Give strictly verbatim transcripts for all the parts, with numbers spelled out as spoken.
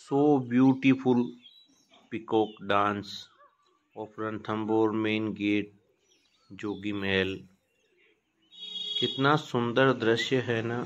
So beautiful peacock dance of Ranthambore main gate Jogi Mahal. कितना सुंदर दृश्य है ना,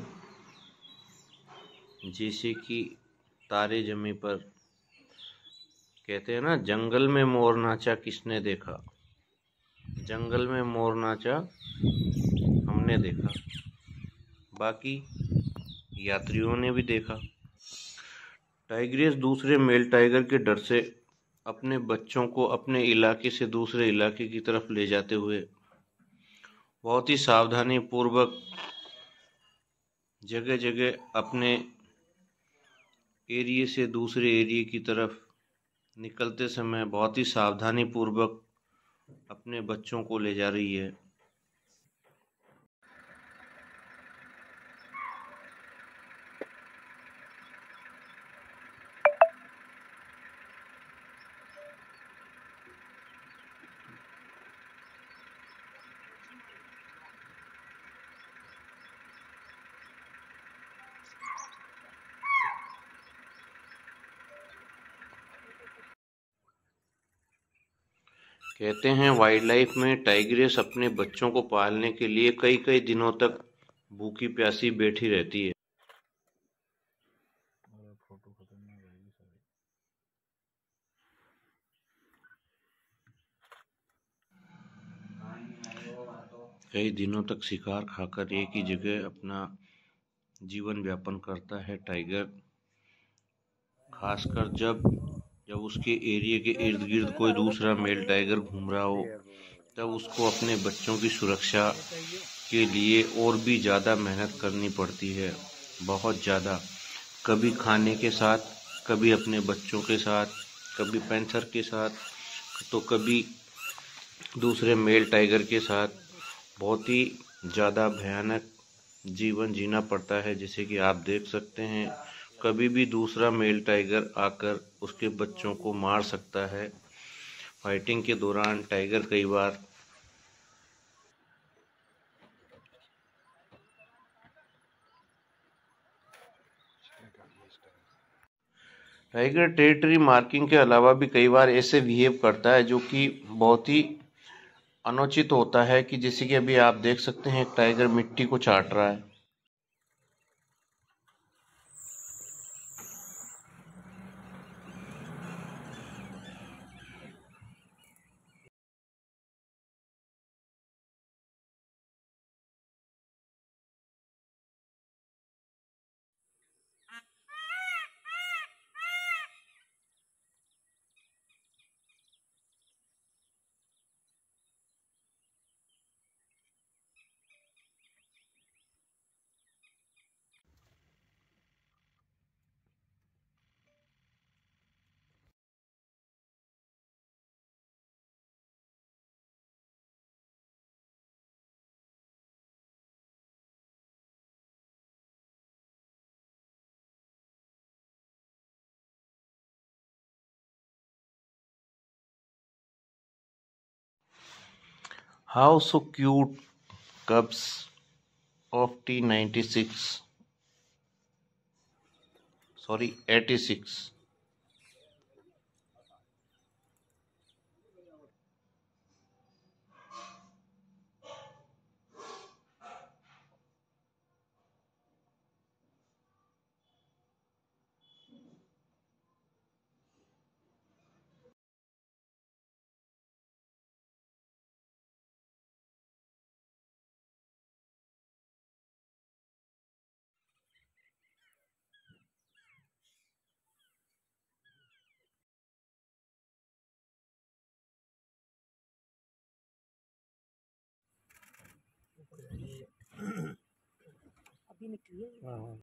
जैसे कि तारे जमी पर। कहते हैं ना, जंगल में मोर नाचा किसने देखा। जंगल में मोर नाचा हमने देखा, बाकी यात्रियों ने भी देखा। टाइग्रेस दूसरे मेल टाइगर के डर से अपने बच्चों को अपने इलाके से दूसरे इलाके की तरफ ले जाते हुए बहुत ही सावधानी पूर्वक जगह जगह अपने एरिया से दूसरे एरिया की तरफ निकलते समय बहुत ही सावधानी पूर्वक अपने बच्चों को ले जा रही है। कहते हैं वाइल्ड लाइफ में टाइग्रेस अपने बच्चों को पालने के लिए कई कई दिनों तक भूखी प्यासी बैठी रहती है। कई दिनों तक शिकार खाकर एक ही जगह अपना जीवन व्यापन करता है टाइगर। खासकर जब जब उसके एरिया के इर्द गिर्द कोई दूसरा मेल टाइगर घूम रहा हो, तब उसको अपने बच्चों की सुरक्षा के लिए और भी ज़्यादा मेहनत करनी पड़ती है, बहुत ज़्यादा। कभी खाने के साथ, कभी अपने बच्चों के साथ, कभी पैंथर के साथ, तो कभी दूसरे मेल टाइगर के साथ बहुत ही ज़्यादा भयानक जीवन जीना पड़ता है। जैसे कि आप देख सकते हैं, कभी भी दूसरा मेल टाइगर आकर उसके बच्चों को मार सकता है। फाइटिंग के दौरान टाइगर कई बार टाइगर टेरिटरी मार्किंग के अलावा भी कई बार ऐसे बिहेव करता है जो कि बहुत ही अनुचित होता है, कि जैसे कि अभी आप देख सकते हैं एक टाइगर मिट्टी को चाट रहा है। How so cute cubs of T ninety-six, sorry, eighty-six. अभी निकली है।